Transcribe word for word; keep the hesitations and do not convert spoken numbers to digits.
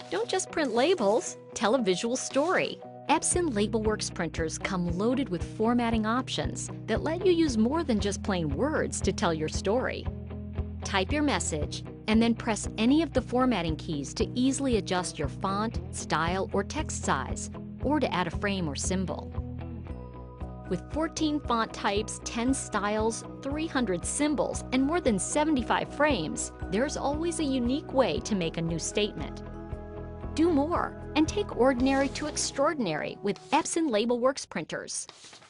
Don't just print labels, tell a visual story. Epson LabelWorks printers come loaded with formatting options that let you use more than just plain words to tell your story. Type your message and then press any of the formatting keys to easily adjust your font, style, or text size, or to add a frame or symbol. With fourteen font types, ten styles, three hundred symbols, and more than seventy-five frames, there's always a unique way to make a new statement. Do more and take ordinary to extraordinary with Epson LabelWorks printers.